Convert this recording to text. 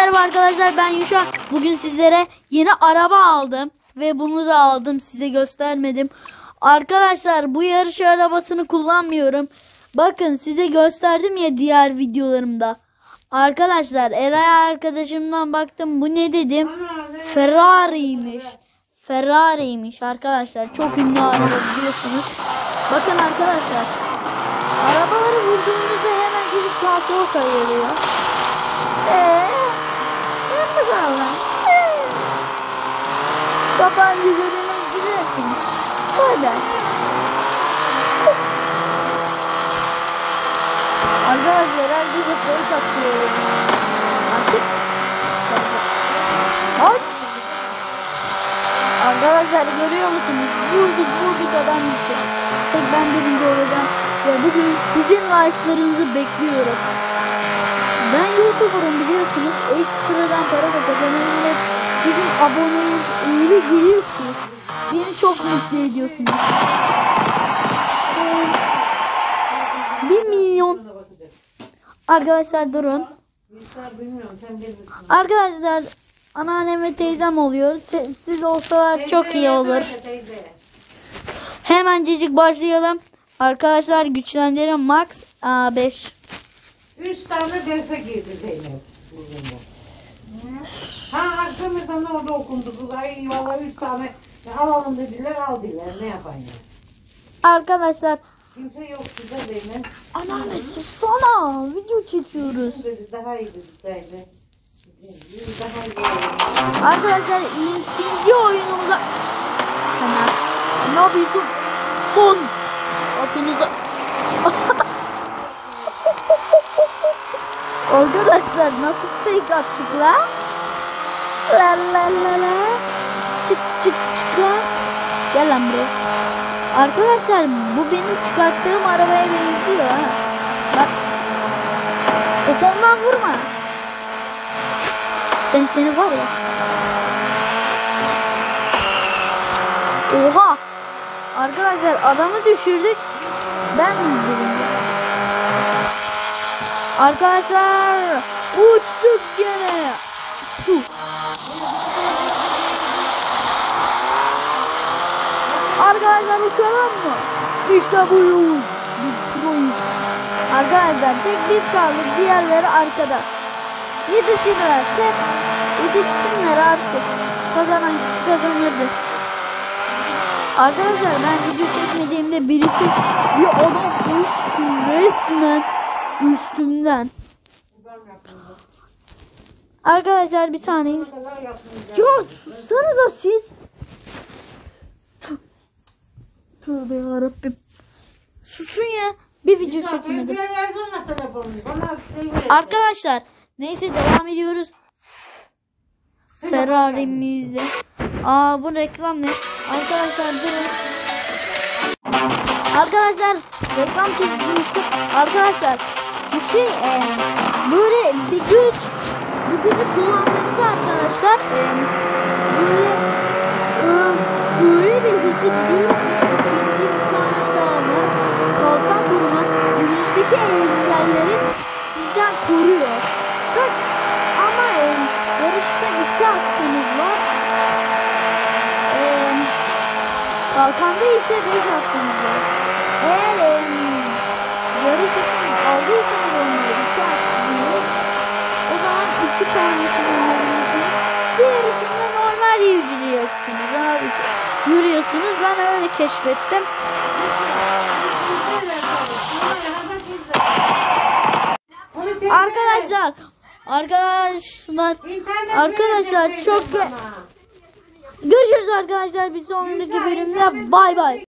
Merhaba arkadaşlar, ben Yuşa. Bugün sizlere yeni araba aldım ve bunu da aldım, size göstermedim. Arkadaşlar bu yarış arabasını kullanmıyorum. Bakın size gösterdim ya diğer videolarımda. Arkadaşlar Eray arkadaşımdan baktım, bu ne dedim? Ferrari'ymiş arkadaşlar, çok ünlü araba biliyorsunuz. Bakın arkadaşlar, arabaları vurduğunuzda hemen gidip sağa sola kayıyor. Kapan yüzünü gidiyorsun. Böyle. Arkadaşlar herkese polis atıyor. Artık. Hadi. Arkadaşlar görüyor musunuz? Vurduk adam gitti. Tek ben birinci olacağım. Ve bugün sizin like'larınızı bekliyorum. Ben YouTuber'ım biliyorsunuz. Ekstradan para da kazanıyorum. Bizim aboneniz öyle geliyor ki beni çok mutlu ediyorsunuz. 1 milyon. Arkadaşlar durun. Arkadaşlar anneannem ve teyzem oluyor. Siz olsalar çok iyi olur. Hemencecik başlayalım. Arkadaşlar güçlendirin max A5. 3 tane derse girdi Zeynep. Akşam ezanı orada okundu. Ay valla 3 tane alalım dediler, aldılar. Ne yapayım ya? Arkadaşlar. Kimse yok size Zeynep. Anneanne sussana. Video çekiyoruz. Dedi, daha iyi dedi Zeynep. Daha iyi. Arkadaşlar ikinci oyunumuza. Hemen. Ne yapıyorsun? Son. Atınıza. Arkadaşlar nasıl fake attık la? La. Çık lan. Gel lan buraya. Arkadaşlar bu benim çıkarttığım arabaya benziyor ha. Bak. Ondan vurma. Seni var ya. Oha. Arkadaşlar adamı düşürdük. Ben birinci. Arkadaşlar uçtuk gene. Arkadaşlar uçalım mı? İşte buyuz. Biz proyuz. Arkadaşlar tek biz kaldık, diğerleri arkada. Yetişirlerse yetişsinler artık. Kazanan kişi kazanırdı. Arkadaşlar ben video çekmediğimde birisi bir adam uçtu resmen üstümden. Arkadaşlar bir saniye. Ya sussanıza siz. Tövbe yarabbim. Susun ya. Bir video çekmedim. Arkadaşlar neyse devam ediyoruz. Ferrari'mizde. Bu reklam ne? Arkadaşlar durun. Arkadaşlar reklam çekmiştik. Arkadaşlar bu şey böyle bir güç. Bu gücü kullandığımda arkadaşlar böyle bir hızlı gidiyoruz. Bir tane daha var. Kalkan durma. Önümüzdeki engelleri sizden koruyor. Ama yarışta 2 hakkınız var. Kalkanda ise 5 hakkınız var. Eğer yarış için aldıysanız onları 2 hakkınız, o zaman 2 tanesini almalısınız. Diğerisinde normal yürüyorsunuz abi. Yürüyorsunuz, ben öyle keşfettim. Arkadaşlar çok görüşürüz arkadaşlar, bir sonraki bölümde bay bay.